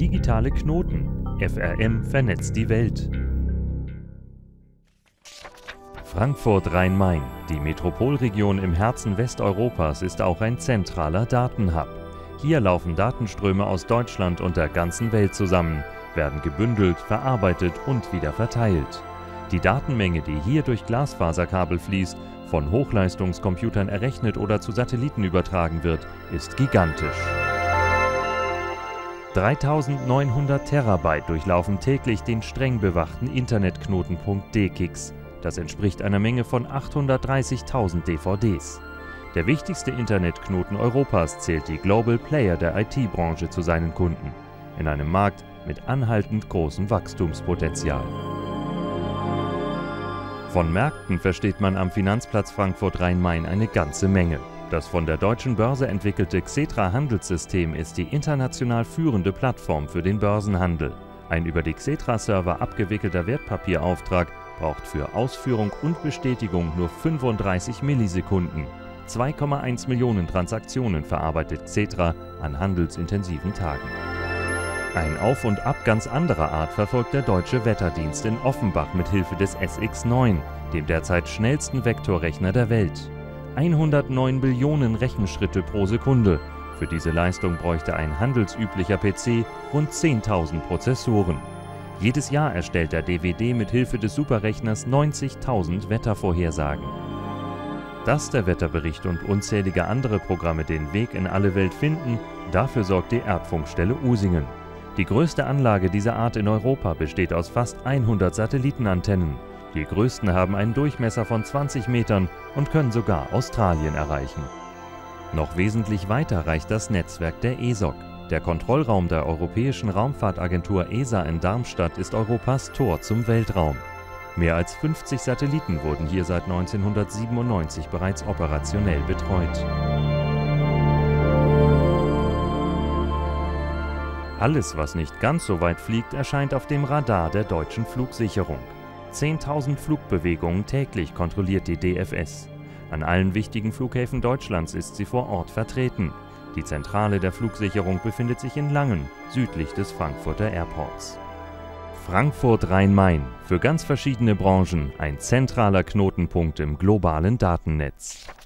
Digitale Knoten. FRM vernetzt die Welt. Frankfurt Rhein-Main, die Metropolregion im Herzen Westeuropas, ist auch ein zentraler Datenhub. Hier laufen Datenströme aus Deutschland und der ganzen Welt zusammen, werden gebündelt, verarbeitet und wieder verteilt. Die Datenmenge, die hier durch Glasfaserkabel fließt, von Hochleistungscomputern errechnet oder zu Satelliten übertragen wird, ist gigantisch. 3900 Terabyte durchlaufen täglich den streng bewachten Internetknotenpunkt DKIX. Das entspricht einer Menge von 830.000 DVDs. Der wichtigste Internetknoten Europas zählt die Global Player der IT-Branche zu seinen Kunden, in einem Markt mit anhaltend großem Wachstumspotenzial. Von Märkten versteht man am Finanzplatz Frankfurt Rhein-Main eine ganze Menge. Das von der Deutschen Börse entwickelte Xetra-Handelssystem ist die international führende Plattform für den Börsenhandel. Ein über die Xetra-Server abgewickelter Wertpapierauftrag braucht für Ausführung und Bestätigung nur 35 Millisekunden. 2,1 Millionen Transaktionen verarbeitet Xetra an handelsintensiven Tagen. Ein Auf und Ab ganz anderer Art verfolgt der Deutsche Wetterdienst in Offenbach mit Hilfe des SX9, dem derzeit schnellsten Vektorrechner der Welt. 109 Billionen Rechenschritte pro Sekunde. Für diese Leistung bräuchte ein handelsüblicher PC rund 10.000 Prozessoren. Jedes Jahr erstellt der DWD mit Hilfe des Superrechners 90.000 Wettervorhersagen. Dass der Wetterbericht und unzählige andere Programme den Weg in alle Welt finden, dafür sorgt die Erdfunkstelle Usingen. Die größte Anlage dieser Art in Europa besteht aus fast 100 Satellitenantennen. Die größten haben einen Durchmesser von 20 Metern und können sogar Australien erreichen. Noch wesentlich weiter reicht das Netzwerk der ESOC. Der Kontrollraum der Europäischen Raumfahrtagentur ESA in Darmstadt ist Europas Tor zum Weltraum. Mehr als 50 Satelliten wurden hier seit 1997 bereits operationell betreut. Alles, was nicht ganz so weit fliegt, erscheint auf dem Radar der deutschen Flugsicherung. 10.000 Flugbewegungen täglich kontrolliert die DFS. An allen wichtigen Flughäfen Deutschlands ist sie vor Ort vertreten. Die Zentrale der Flugsicherung befindet sich in Langen, südlich des Frankfurter Airports. Frankfurt Rhein-Main, für ganz verschiedene Branchen ein zentraler Knotenpunkt im globalen Datennetz.